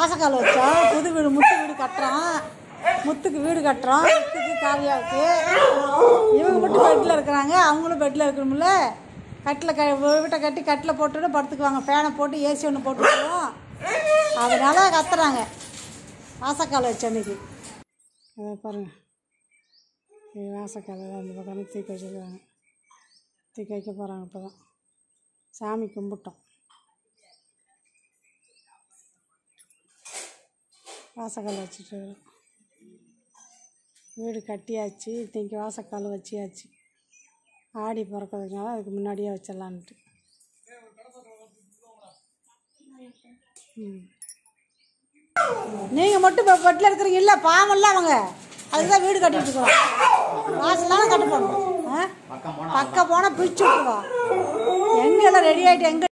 வாசக்கால் வச்சோம். புது வீடு முத்து வீடு கட்டுறோம். முத்துக்கு வீடு கட்டுறோம். முத்துக்கு காவியாவுக்கு. இவங்க மட்டும் பெட்டில் இருக்கிறாங்க. அவங்களும் பெட்டில் இருக்கணும்ல. கட்டில் வீட்டை கட்டி கட்டில் போட்டுட்டு படுத்துக்குவாங்க. ஃபேனை போட்டு ஏசி ஒன்று போட்டுக்குவோம். அதனால கத்துறாங்க. வாசக்கால் வச்ச அன்னைக்கு அதை பாருங்கள். வாசக்கால் அந்த பக்கம் தூக்கி வச்சுருக்காங்க. தூக்கி வைக்க போகிறாங்க. இப்போ தான் சாமி கும்பிட்டோம். வாசக்கால் வச்சுட்டு வீடு கட்டியாச்சு. இன்றைக்கி வாசக்கால் வச்சியாச்சு. ஆடி பிறக்கிறதுனால அதுக்கு முன்னாடியே வச்சிடலான்ட்டு. நீங்கள் மட்டும் இப்போ பெட்டில் இருக்கிறீங்க. இல்லை பாவம்ல அவங்க. அதுதான் வீடு கட்டிகிட்டு இருக்கிறோம். வாசலாம் கட்ட போடணும். பக்கம் போனால் பிரித்து விட்டுருவா. எங்கே எல்லாம் ரெடி ஆகிட்டு எங்கே